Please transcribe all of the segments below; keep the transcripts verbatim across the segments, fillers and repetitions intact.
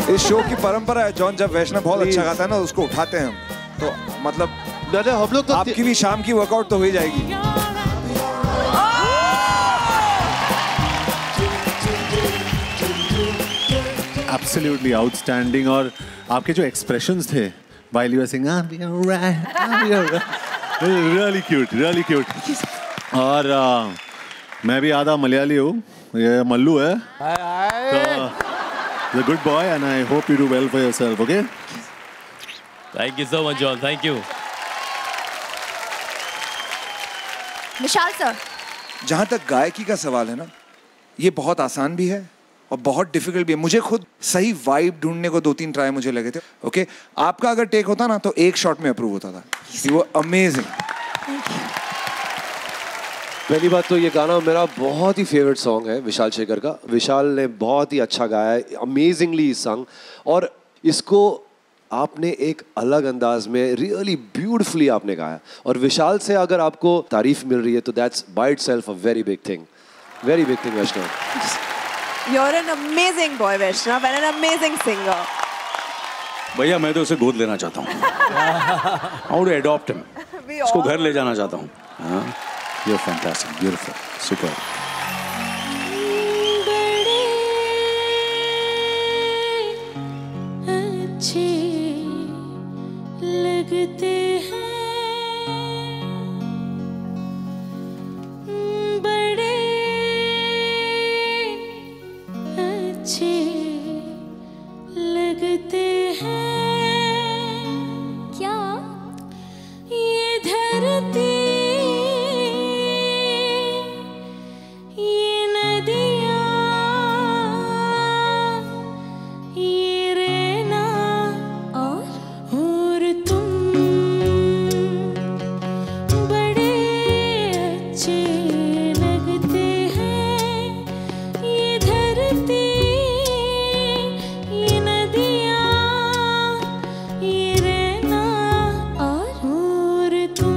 इस शो की परंपरा है जॉन, जब वैष्णव बहुत अच्छा गाता है ना उसको उठाते हैं हम, तो मतलब हम लोग तो आपकी भी शाम की वर्कआउट तो हो ही जाएगी। Absolutely outstanding, और आपके जो expressions थे while you were singing, I'll be alright, I'll be alright, really cute, really cute. और uh, मैं भी आधा मलयाली हूँ, ये मल्लू है, तो you're a good boy and I hope you do well for yourself, okay? Thank you so much, John. Thank you. Vishal sir, जहाँ तक गायकी का सवाल है ना, ये बहुत आसान भी है और बहुत डिफिकल्ट भी है। मुझे खुद सही वाइब ढूंढने को दो तीन ट्राई मुझे लगे थे। ओके, आपका अगर टेक होता ना तो एक शॉट में अप्रूव होता था। You were amazing. पहली बात तो ये गाना मेरा बहुत ही फेवरेट सॉन्ग है विशाल शेखर का। विशाल ने बहुत ही अच्छा गाया है, अमेजिंगली संग, और इसको आपने एक अलग अंदाज में रियली ब्यूटीफुली आपने गाया। और विशाल से अगर आपको तारीफ मिल रही है तो that's by itself a very big thing, very big thing Vaishnav. You're an amazing boy, Vaishnav, and an amazing singer. भैया मैं तो उसे गोद लेना चाहता हूँ। I want to adopt him. उसको घर ले जाना चाहता हूँ। हाँ, you're fantastic, beautiful, super. बड़े अच्छे लगते हैं, बड़े अच्छे लगते हैं। क्या ये धरती, ये नदियाँ, ये रहना और और तुम बड़े अच्छे लगते हैं। ये धरती, ये नदियाँ, ये रहना और और तुम।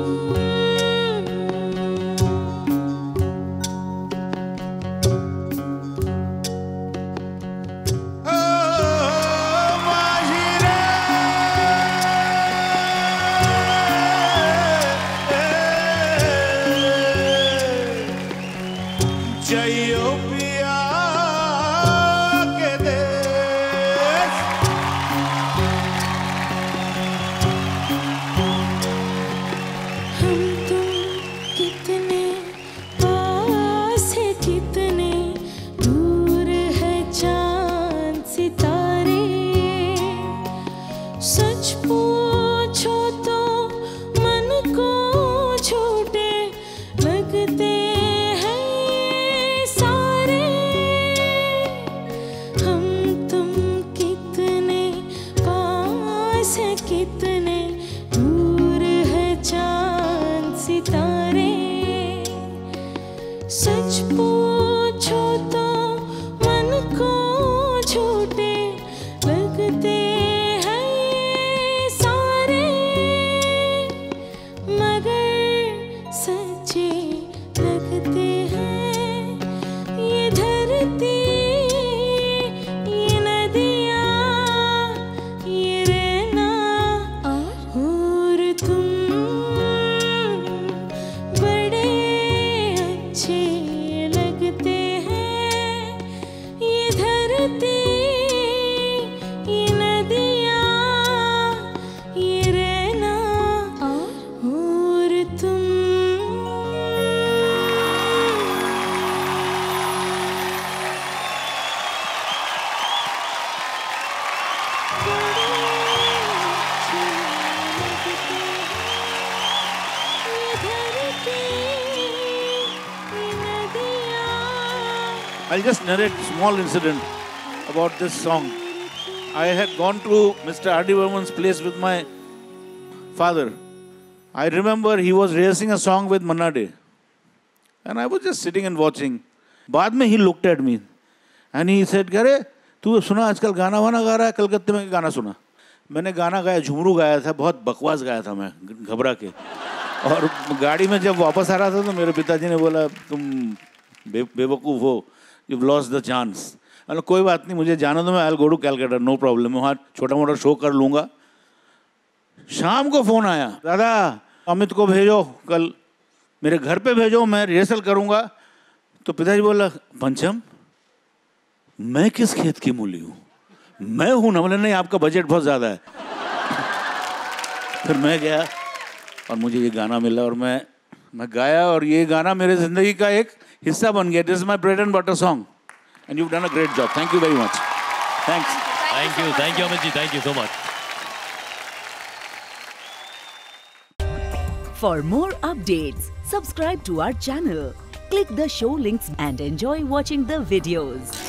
जइयो पिया के देश, हम तुम कितने पास है, कितने दूर है चांद सितारे। सच पूछो तो मन को झूठे लगते हैं ये सारे। हम तुम कितने पास है, कितने दूर है चांद सितारे। सच पूछो तो मन को झूठे लगते हैं ये सारे, मगर सच्चे लगते हैं। ये धरती, ये नदियाँ, ये रहना और तुम बड़े अच्छे लगते हैं। ये धरती, ये नदियाँ, ये रहना और तुम। I'll just narrate a small incident about this song. I had gone to Mister R D Burman's place with my father. I remember he was rehearsing a song with Manna Dey. And I was just sitting and watching. बाद में he looked at me and he said, "अरे तू सुना आजकल गाना वाना गा रहा है, कलकत्ते में गाना सुना." मैंने गाना गाया, झुमरू गाया था, बहुत बकवास गाया था मैं, घबरा के। और गाड़ी में जब वापस आ रहा था तो मेरे पिताजी ने बोला, तुम बे, बेवकूफ़ हो, you've lost the chance. मतलब कोई बात नहीं, मुझे जाना तो मैं I will go to Calcutta, no problem, वहाँ छोटा मोटा शो कर लूँगा। शाम को फ़ोन आया, दादा अमित को भेजो, कल मेरे घर पे भेजो, मैं रिहर्सल करूँगा। तो पिताजी बोला, पंचम मैं किस खेत की मूली हूँ, मैं हूँ ना। बोले नहीं, आपका बजट बहुत ज़्यादा है। फिर मैं गया और मुझे ये गाना मिला और मैं मैं गाया और ये गाना मेरे ज़िंदगी का एक हिस्सा बन गया। This is my bread and butter song and you done a great job. Thank you very much. Thanks. Thank you, thank you Amit ji, thank you so much. For more updates, subscribe to our channel, click the show links and enjoy watching the videos.